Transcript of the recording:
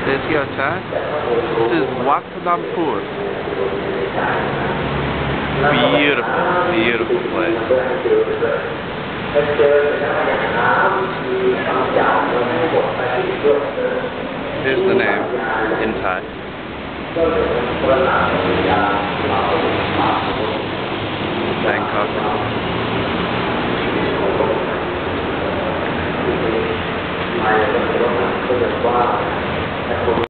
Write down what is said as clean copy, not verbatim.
There's your chat. This is Wat Nagpur. Beautiful, beautiful place. Here's the name in Thai. Bangkok.